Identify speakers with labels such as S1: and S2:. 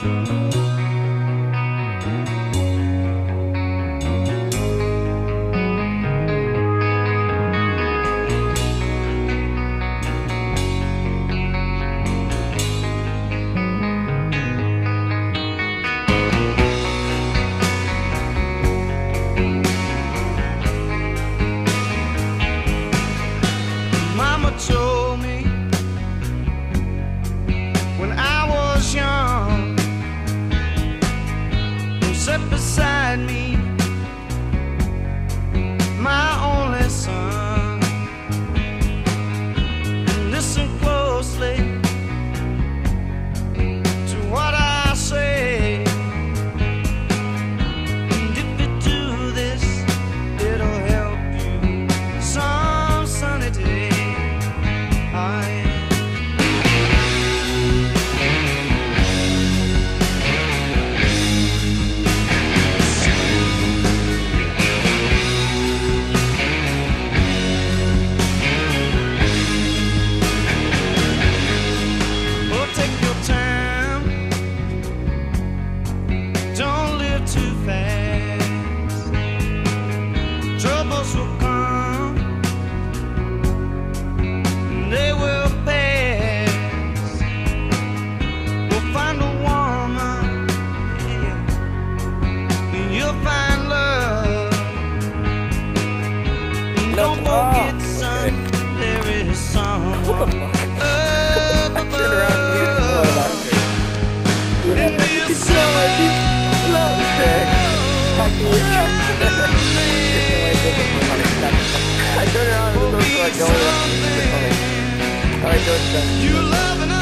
S1: Mama told me when I was young, sat beside me, my only son. Listen closely to what I say. And if you do this, it'll help you some sunny day. Take your time, don't live too fast. Troubles will come, they will pass. We'll find a woman, yeah. You'll find love. Don't forget, son, there is someone. You love